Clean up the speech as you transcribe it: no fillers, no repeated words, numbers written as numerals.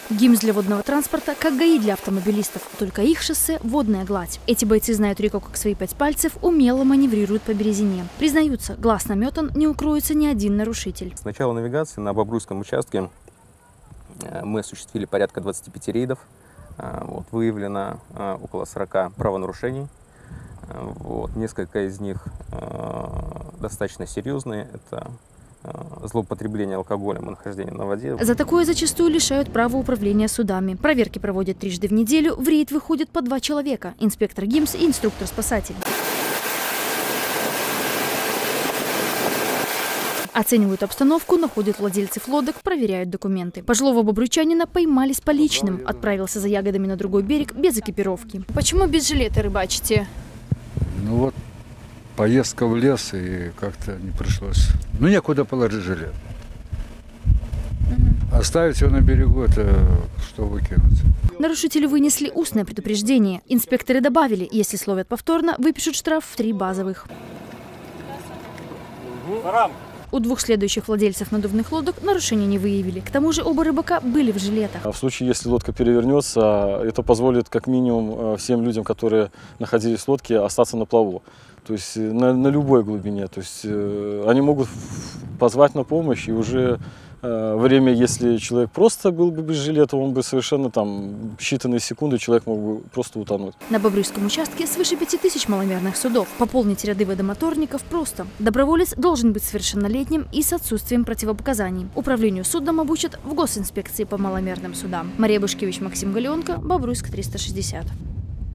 ГИМС для водного транспорта, как ГАИ для автомобилистов. Только их шоссе – водная гладь. Эти бойцы знают реку как свои 5 пальцев, умело маневрируют по березине. Признаются, глаз наметан, не укроется ни один нарушитель. С начала навигации на Бобруйском участке мы осуществили порядка 25 рейдов. Выявлено около 40 правонарушений. Несколько из них достаточно серьезные. Это злоупотребление алкоголем и нахождение на воде. За такое зачастую лишают права управления судами. Проверки проводят 3 раза в неделю. В рейд выходят по 2 человека – инспектор ГИМС и инструктор-спасатель. Оценивают обстановку, находят владельцев лодок, проверяют документы. Пожилого бобруйчанина поймали с поличным. Отправился за ягодами на другой берег без экипировки. Почему без жилета рыбачите? Поездка в лес, и как-то не пришлось. Некуда положить жилет. Оставить его на берегу, это что выкинуть. Нарушители вынесли устное предупреждение. Инспекторы добавили, если словят повторно, выпишут штраф в 3 базовых. У 2 следующих владельцев надувных лодок нарушений не выявили. К тому же оба рыбака были в жилетах. В случае, если лодка перевернется, это позволит как минимум всем людям, которые находились в лодке, остаться на плаву. То есть на любой глубине. То есть они могут позвать на помощь, и уже время, если человек просто был бы без жилета, он бы совершенно в считанные секунды человек мог бы просто утонуть. На Бобруйском участке свыше 5000 маломерных судов. Пополнить ряды водомоторников просто. Доброволец должен быть совершеннолетним и с отсутствием противопоказаний. Управлению судном обучат в госинспекции по маломерным судам. Мария Бушкевич, Максим Галеонко, Бобруйск 360.